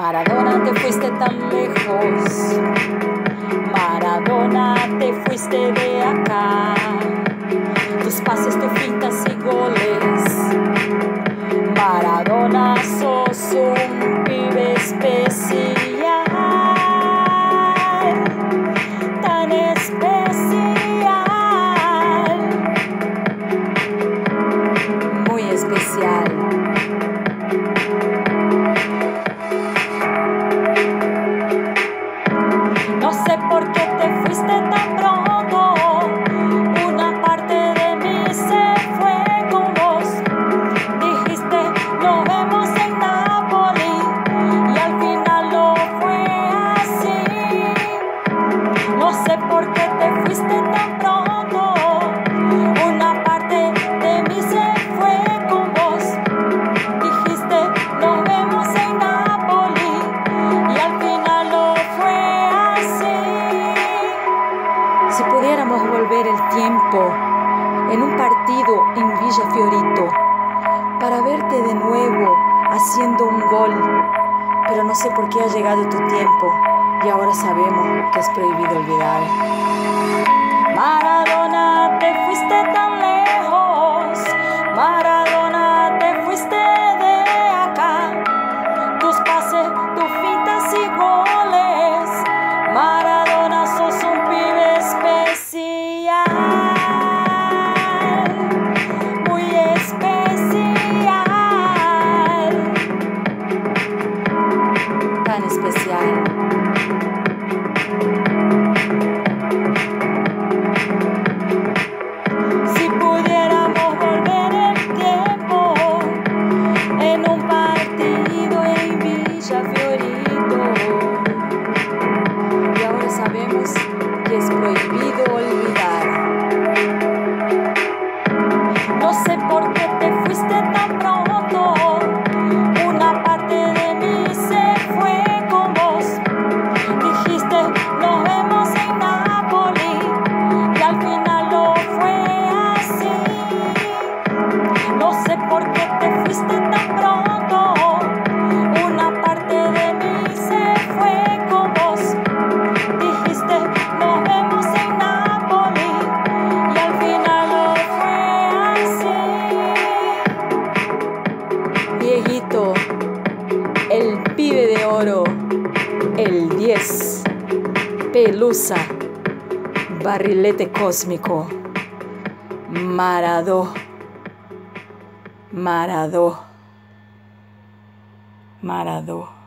Maradona, te fuiste tan lejos. Maradona, te fuiste de acá. Tus pases, tus fintas y goles. Maradona, sos un pibe especial, tan especial, muy especial. No sé por qué te fuiste tan pronto. Una parte de mí se fue con vos. Dijiste, nos vemos en Nápoles, y al final no fue así. No sé por qué te fuiste tan pronto. Una parte de mí se fue con vos. Dijiste, nos vemos en Nápoles, y al final no fue así. Si pudiéramos volver el tiempo en un partido en Villa Fiorito para verte de nuevo haciendo un gol, pero no sé por qué ha llegado tu tiempo y ahora sabemos que es prohibido olvidar. Maradona, te fuiste tan lejos. Maradona, te fuiste de acá. Tus pases, tus fintas y goles. Maradona, sos un pibe especial, muy especial, tan especial. Si pudiéramos volver el tiempo en un partido en Villa Fiorito, y ahora sabemos que es prohibido olvidar. No sé por qué te fuiste tan pronto. Una parte de mí se fue con vos. Dijiste, nos vemos en Nápoles, y al final no fue así. No sé por qué te fuiste tan pronto. Una parte de mí se fue con vos. Dijiste, nos vemos en Nápoles, y al final no fue así. Dieguito, el pibe de oro, el 10, Pelusa, barrilete cósmico, Maradó, Maradó, Maradó.